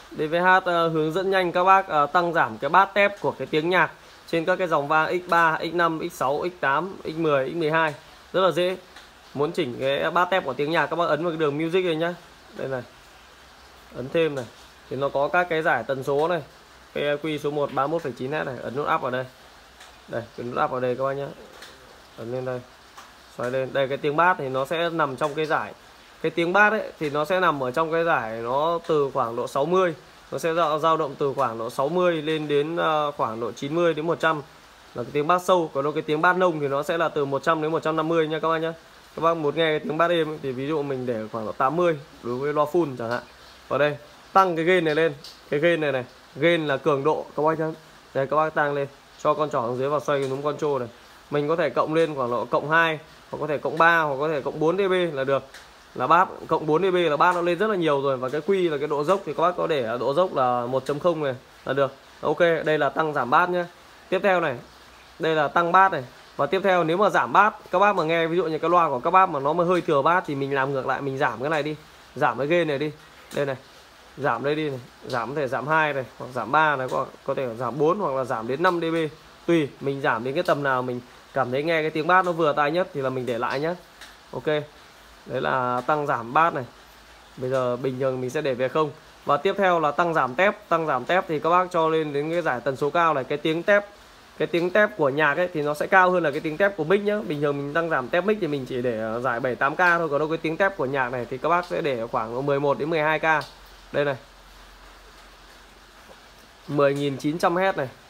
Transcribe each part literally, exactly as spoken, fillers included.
đê vê hát uh, hướng dẫn nhanh các bác uh, tăng giảm cái bát tép của cái tiếng nhạc trên các cái dòng vang ích ba, ích năm, ích sáu, ích tám, ích mười, ích mười hai. Rất là dễ. Muốn chỉnh cái bát tép của tiếng nhạc các bác ấn vào cái đường music này nhá. Đây này. Ấn thêm này. Thì nó có các cái giải tần số này. pê i quy số một ba mươi mốt phẩy chín héc này, ấn nút up vào đây. Đây, cái nút up vào đây các bác nhá. Ấn lên đây. Xoay lên. Đây cái tiếng bass thì nó sẽ nằm trong cái giải. Cái tiếng bass ấy thì nó sẽ nằm ở trong cái giải nó từ khoảng độ sáu mươi. Nó sẽ dao động từ khoảng độ sáu mươi lên đến khoảng độ chín mươi đến một trăm là cái tiếng bass sâu. Còn cái tiếng bass nông thì nó sẽ là từ một trăm đến một trăm năm mươi nha các bác nhá. Các bác muốn nghe cái tiếng bass êm ấy, thì ví dụ mình để khoảng độ tám mươi đối với loa full chẳng hạn. Vào đây tăng cái gain này lên. Cái gain này này, gain là cường độ các bác nhá. Đây các bác tăng lên, cho con trỏ xuống dưới và xoay cái núm control này. Mình có thể cộng lên khoảng độ cộng hai, hoặc có thể cộng ba, hoặc có thể cộng bốn dB là được. Là bass cộng bốn dB là bass nó lên rất là nhiều rồi. Và cái quy là cái độ dốc thì các bác có để độ dốc là một chấm không này là được. Ok, đây là tăng giảm bass nhá. Tiếp theo này, đây là tăng bass này. Và tiếp theo nếu mà giảm bass, các bác mà nghe ví dụ như cái loa của các bác mà nó mà hơi thừa bass thì mình làm ngược lại, mình giảm cái này đi, giảm cái gain này đi. Đây này, giảm đây đi này, giảm có thể giảm hai này, hoặc giảm ba này, có, có thể giảm bốn hoặc là giảm đến năm dB. Tùy, mình giảm đến cái tầm nào mình cảm thấy nghe cái tiếng bass nó vừa tai nhất thì là mình để lại nhé. Ok, đấy là tăng giảm bass này. Bây giờ bình thường mình sẽ để về không. Và tiếp theo là tăng giảm tép. Tăng giảm tép thì các bác cho lên đến cái giải tần số cao này. Cái tiếng tép, cái tiếng tép của nhạc ấy thì nó sẽ cao hơn là cái tiếng tép của mic nhá. Bình thường mình tăng giảm tép mic thì mình chỉ để giải bảy tám K thôi. Còn đâu cái tiếng tép của nhạc này thì các bác sẽ để khoảng mười một đến mười hai K. Đây này, mười nghìn chín trăm héc này,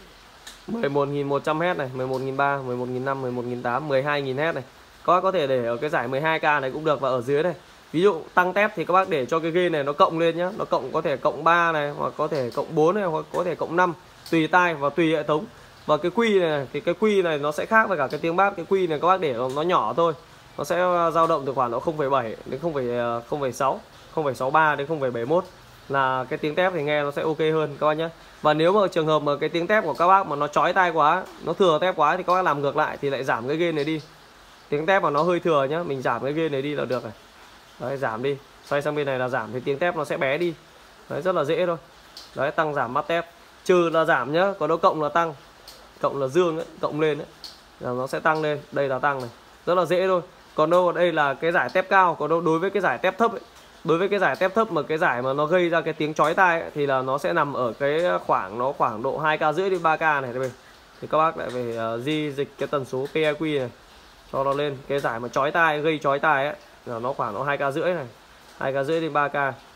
mười một nghìn một trăm héc này, mười một nghìn ba trăm, mười một nghìn năm trăm, mười một nghìn tám trăm, mười hai nghìn héc này. Các bác có thể để ở cái giải mười hai K này cũng được. Và ở dưới này, ví dụ tăng tép thì các bác để cho cái gain này nó cộng lên nhá. Nó cộng có thể cộng ba này, hoặc có thể cộng bốn này, hoặc có thể cộng năm. Tùy tai và tùy hệ thống. Và cái quy này thì cái quy này nó sẽ khác với cả cái tiếng bass. Cái quy này các bác để nó nhỏ thôi. Nó sẽ dao động từ khoảng độ không phẩy bảy đến không phẩy sáu, không phẩy sáu ba đến không phẩy bảy mốt là cái tiếng tép thì nghe nó sẽ ok hơn các bác nhé. Và nếu mà trường hợp mà cái tiếng tép của các bác mà nó chói tai quá, nó thừa tép quá thì các bác làm ngược lại thì lại giảm cái gain này đi. Tiếng tép mà nó hơi thừa nhá, mình giảm cái gain này đi là được này. Đấy, giảm đi, xoay sang bên này là giảm thì tiếng tép nó sẽ bé đi. Đấy, rất là dễ thôi. Đấy, tăng giảm bass tép. Trừ là giảm nhá, còn đâu cộng là tăng. Cộng là dương ấy, cộng lên ấy là nó sẽ tăng lên. Đây là tăng này, rất là dễ thôi. Còn đâu đây là cái giải tép cao. Còn đâu đối với cái giải tép thấp ấy, đối với cái giải tép thấp mà cái giải mà nó gây ra cái tiếng chói tai ấy, thì là nó sẽ nằm ở cái khoảng nó khoảng độ hai K rưỡi đến ba K này đây. Thì các bác lại phải uh, di dịch cái tần số pê i quy này cho nó lên. Cái giải mà chói tai, gây chói tai ấy là nó khoảng độ hai K rưỡi này, hai K rưỡi đến ba K.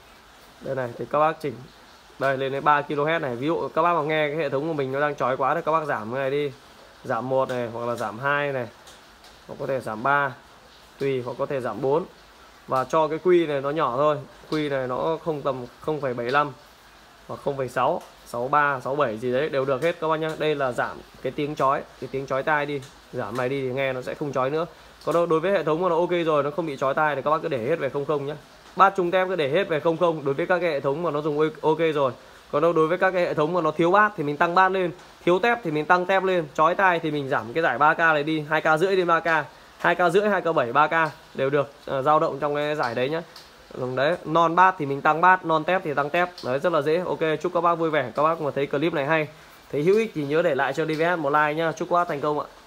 Đây này thì các bác chỉnh đây lên đến ba ki lô héc này. Ví dụ các bác mà nghe cái hệ thống của mình nó đang chói quá thì các bác giảm cái này đi, giảm một này, hoặc là giảm hai này, hoặc có thể giảm ba, tùy, hoặc có thể giảm bốn. Và cho cái quy này nó nhỏ thôi. Quy này nó không tầm không phẩy bảy lăm hoặc không phẩy sáu, sáu ba, sáu bảy gì đấy đều được hết các bác nhá. Đây là giảm cái tiếng chói, cái tiếng chói tai đi. Giảm này đi thì nghe nó sẽ không chói nữa. Còn đối với hệ thống mà nó ok rồi, nó không bị chói tai thì các bác cứ để hết về không không nhá. Bát trung tép cứ để hết về không không đối với các cái hệ thống mà nó dùng ok rồi. Còn đâu đối với các cái hệ thống mà nó thiếu bát thì mình tăng bát lên, thiếu tép thì mình tăng tép lên, chói tai thì mình giảm cái giải ba K này đi, hai K rưỡi đến ba K, hai K rưỡi, hai K bảy, ba K đều được, dao uh, động trong cái giải đấy nhá. Đấy, non bát thì mình tăng bát, non tép thì tăng tép. Đấy, rất là dễ. Ok, chúc các bác vui vẻ. Các bác mà thấy clip này hay, thấy hữu ích thì nhớ để lại cho đê vê hát một like nhá. Chúc các bác thành công ạ.